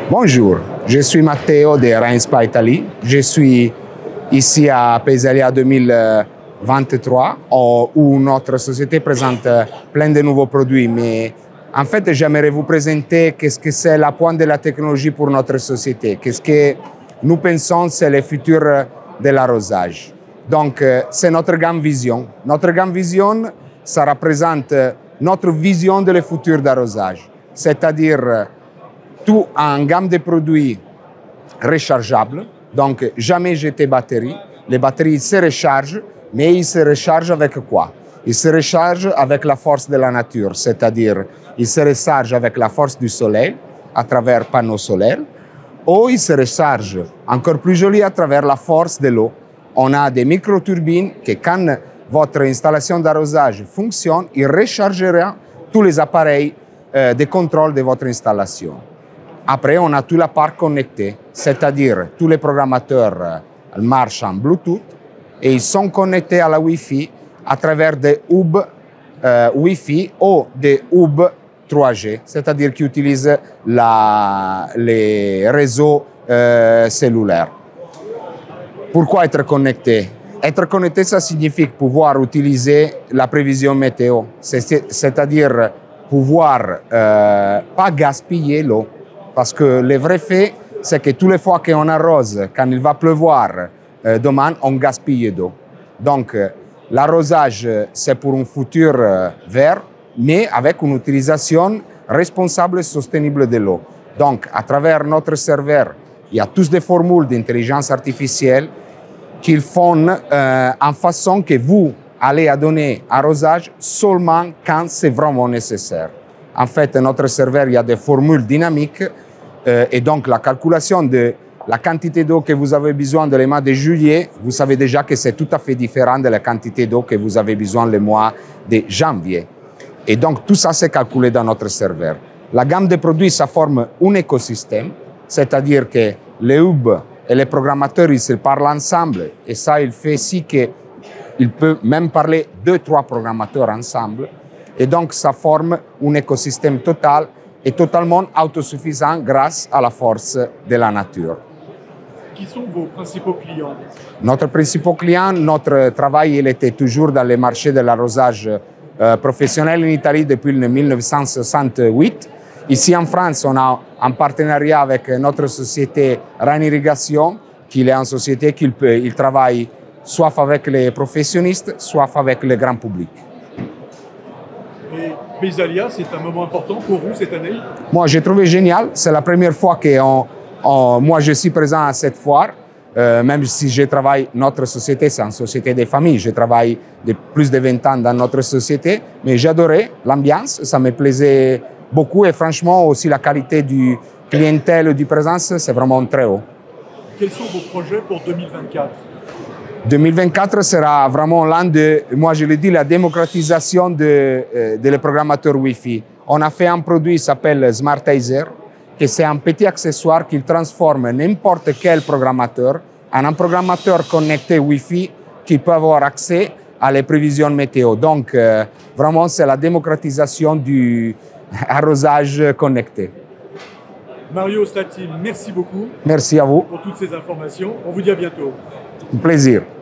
Bonjour, je suis Matteo de Rainspa Italie. Je suis ici à Paysalia 2023 où notre société présente plein de nouveaux produits. Mais en fait, j'aimerais vous présenter qu'est-ce que c'est la pointe de la technologie pour notre société. Qu'est-ce que nous pensons c'est le futur de l'arrosage. Donc, c'est notre grande vision. Notre grande vision, ça représente notre vision de le futur d'arrosage. C'est-à-dire tout en gamme de produits rechargeables, donc jamais jeter batterie. Les batteries se rechargent, mais ils se rechargent avec quoi? Ils se rechargent avec la force de la nature, c'est-à-dire ils se rechargent avec la force du soleil à travers panneaux solaires, ou ils se rechargent encore plus joli à travers la force de l'eau. On a des micro-turbines qui, quand votre installation d'arrosage fonctionne, ils rechargeront tous les appareils de contrôle de votre installation. Après, on a tout la part connectée, c'est-à-dire tous les programmateurs marchent en Bluetooth et ils sont connectés à la Wi-Fi à travers des hubs Wi-Fi ou des hubs 3G, c'est-à-dire qui utilisent les réseaux cellulaires. Pourquoi être connecté? Être connecté, ça signifie pouvoir utiliser la prévision météo, c'est-à-dire pouvoir pas gaspiller l'eau. Parce que le vrai fait, c'est que toutes les fois qu'on arrose, quand il va pleuvoir demain, on gaspille d'eau. Donc, l'arrosage, c'est pour un futur vert, mais avec une utilisation responsable et soutenable de l'eau. Donc, à travers notre serveur, il y a tous des formules d'intelligence artificielle qu'ils font en façon que vous allez à donner arrosage seulement quand c'est vraiment nécessaire. En fait, notre serveur, il y a des formules dynamiques et donc la calculation de la quantité d'eau que vous avez besoin le mois de juillet, vous savez déjà que c'est tout à fait différent de la quantité d'eau que vous avez besoin le mois de janvier. Et donc tout ça, c'est calculé dans notre serveur. La gamme de produits, ça forme un écosystème, c'est-à-dire que les hubs et les programmateurs, ils se parlent ensemble et ça, il fait si qu'ils peuvent même parler 2-3 programmateurs ensemble. Et donc, ça forme un écosystème total et totalement autosuffisant grâce à la force de la nature. Qui sont vos principaux clients? Notre principal client, notre travail, il était toujours dans le marché de l'arrosage professionnel en Italie depuis 1968. Ici en France, on a un partenariat avec notre société Rhein Irrigation, qui est une société qui travaille soit avec les professionnels, soit avec le grand public. Et Paysalia, c'est un moment important pour vous cette année? Moi, j'ai trouvé génial. C'est la première fois que moi, je suis présent à cette foire. Même si je travaille, notre société, c'est une société de famille. Je travaille de plus de 20 ans dans notre société. Mais j'adorais l'ambiance, ça me plaisait beaucoup. Et franchement, aussi la qualité du clientèle, du présence, c'est vraiment très haut. Quels sont vos projets pour 2024? 2024 sera vraiment l'an de, moi je le dis, la démocratisation des programmateurs Wi-Fi. On a fait un produit qui s'appelle Smartizer, qui c'est un petit accessoire qui transforme n'importe quel programmateur en un programmateur connecté Wi-Fi qui peut avoir accès à les prévisions météo. Donc vraiment c'est la démocratisation du arrosage connecté. Mario Stati, merci beaucoup. Merci à vous. Pour toutes ces informations. On vous dit à bientôt. Un plaisir.